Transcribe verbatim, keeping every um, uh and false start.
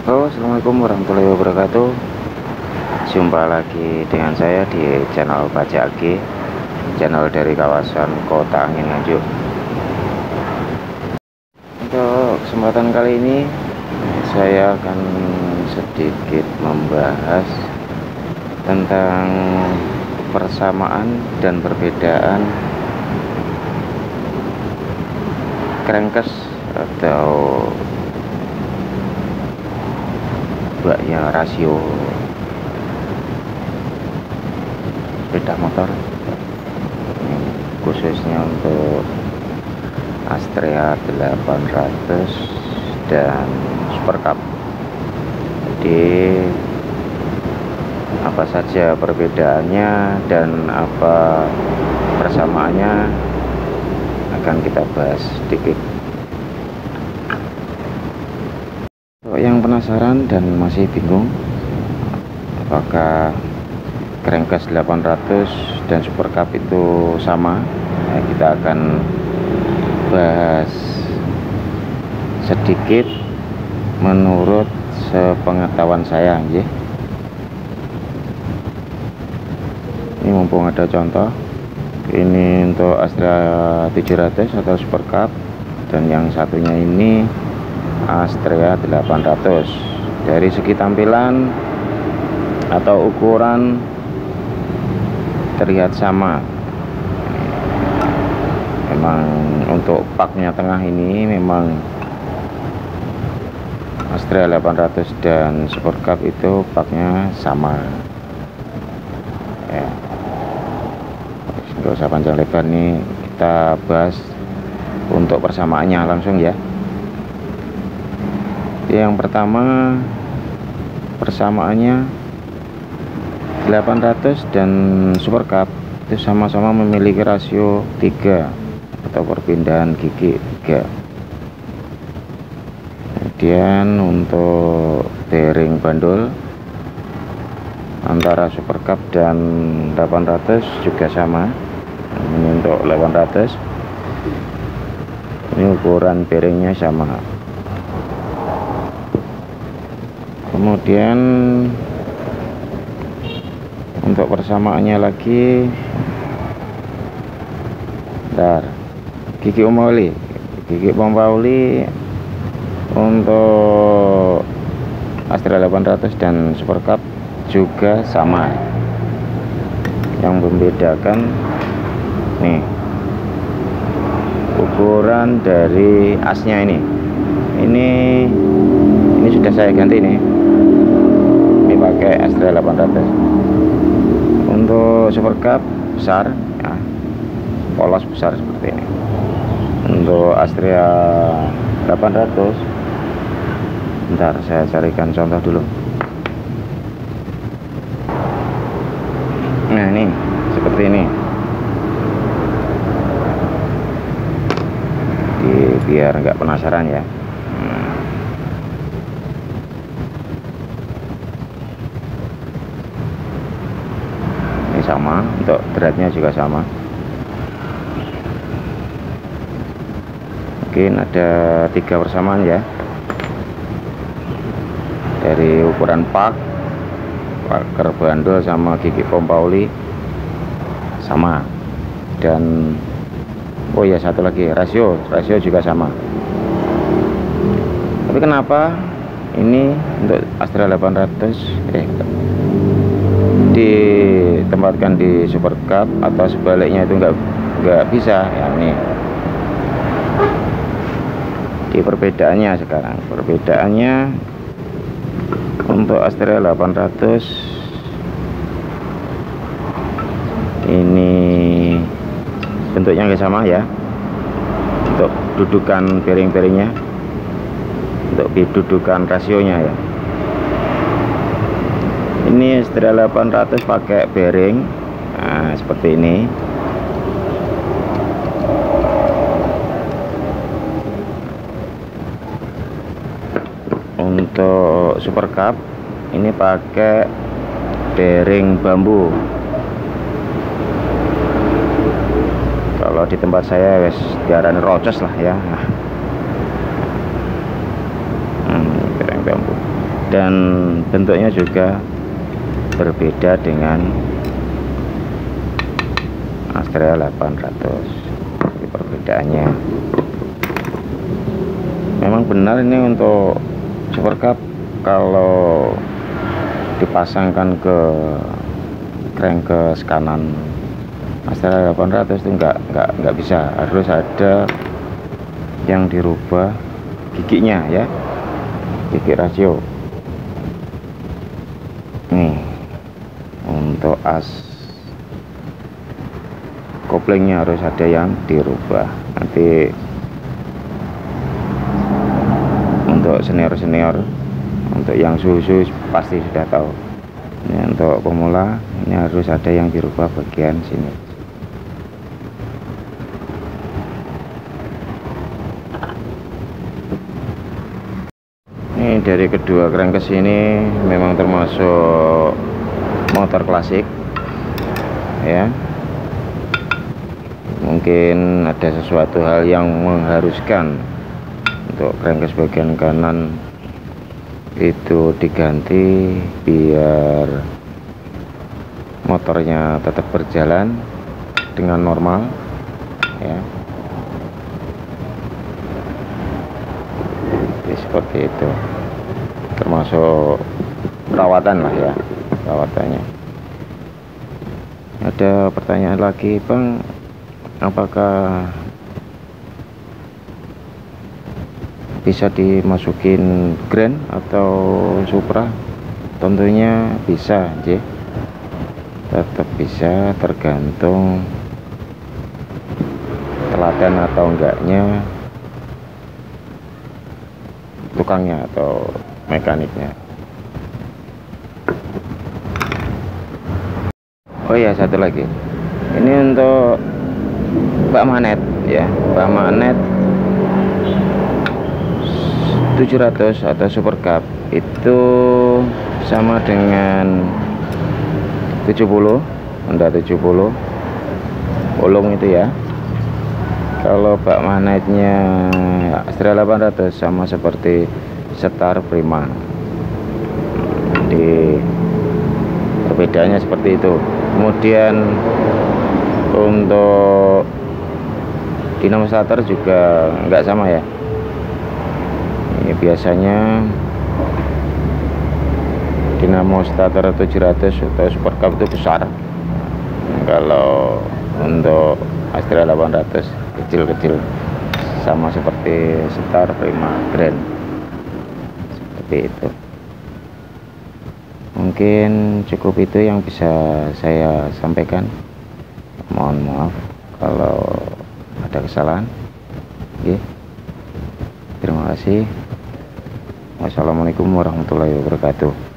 Halo, assalamualaikum warahmatullahi wabarakatuh. Jumpa lagi dengan saya di channel Bajaki, channel dari kawasan Kota Angin Nganjuk. Untuk kesempatan kali ini saya akan sedikit membahas tentang persamaan dan perbedaan crankcase atau baknya rasio sepeda motor, khususnya untuk Astrea delapan ratus dan Super Cup. Jadi apa saja perbedaannya dan apa persamaannya akan kita bahas sedikit. Yang penasaran dan masih bingung apakah crankcase delapan ratus dan Super Cup itu sama, nah, kita akan bahas sedikit menurut sepengetahuan saya ya. Ini mumpung ada contoh, ini untuk Astrea tujuh ratus atau Super Cup, dan yang satunya ini Astrea delapan ratus. Dari segi tampilan atau ukuran terlihat sama. Memang untuk paknya tengah ini memang Astrea delapan ratus dan Super Cup itu paknya sama ya. Nggak usah panjang lebar nih, kita bahas untuk persamaannya langsung ya. Yang pertama, persamaannya delapan ratus dan Super Cup itu sama-sama memiliki rasio tiga atau perpindahan gigi tiga. Kemudian untuk bearing bandul antara Super Cup dan delapan ratus juga sama. Ini untuk delapan ratus, ini ukuran bearingnya sama. Kemudian untuk persamaannya lagi, bentar, gigi pompa oli, gigi pompa oli untuk Astrea delapan ratus dan Super Cup juga sama. Yang membedakan nih ukuran dari asnya ini. Ini ini sudah saya ganti nih. Ini pakai Astrea delapan ratus. Untuk Super Cup besar ya, polos besar seperti ini. Untuk Astrea delapan ratus, bentar saya carikan contoh dulu. Nah ini seperti ini. Jadi, biar nggak penasaran ya. Nah. Ini sama, untuk dratnya juga sama. Mungkin ada tiga persamaan ya, dari ukuran pak, paker bandul sama gigi pompa oli sama, dan oh ya satu lagi, rasio rasio juga sama. Tapi kenapa ini untuk Astrea delapan ratus eh ditempatkan di Super Cup atau sebaliknya itu enggak enggak bisa ya? Nih di perbedaannya sekarang, perbedaannya untuk Astrea delapan ratus ini bentuknya nggak sama ya, untuk dudukan bearing-bearingnya, untuk dudukan rasionya ya. Ini Astrea delapan ratus pakai bearing nah, seperti ini. Untuk Super Cup ini pakai bearing bambu. Kalau di tempat saya wes diarani roces lah ya. Hmm, bearing bambu. dan bentuknya juga berbeda dengan Astrea delapan ratus. Ini perbedaannya. Memang benar ini untuk Super Cup kalau dipasangkan ke crankcase kanan Astrea delapan ratus itu enggak enggak enggak bisa, harus ada yang dirubah giginya ya, gigi rasio. Nih untuk as koplingnya harus ada yang dirubah. Nanti untuk senior-senior, untuk yang suhu-suhu pasti sudah tahu. Ini untuk pemula, ini harus ada yang dirubah bagian sini. Ini dari kedua crankcase ini memang termasuk motor klasik ya. Mungkin ada sesuatu hal yang mengharuskan untuk crankcase bagian kanan itu diganti biar motornya tetap berjalan dengan normal ya. Jadi seperti itu, termasuk perawatan lah ya, perawatannya. Ada pertanyaan lagi, Bang, apakah bisa dimasukin Grand atau Supra? Tentunya bisa, J. Tetap bisa, tergantung telaten atau enggaknya tukangnya atau mekaniknya. Oh ya, satu lagi, ini untuk bak magnet ya, bak magnet tujuh ratus atau Super Cup itu sama dengan tujuh puluh, Honda tujuh puluh ulung itu ya. Kalau bak magnetnya Astrea delapan ratus sama seperti Star Prima. Jadi perbedaannya seperti itu. Kemudian untuk dinamo starter juga nggak sama ya. Ini biasanya dinamo starter tujuh ratus atau Super Cup itu besar. Kalau untuk Astrea delapan ratus kecil-kecil, sama seperti Star Prima Grand, seperti itu. Mungkin cukup itu yang bisa saya sampaikan. Mohon maaf kalau ada kesalahan. Oke, terima kasih. Wassalamualaikum warahmatullahi wabarakatuh.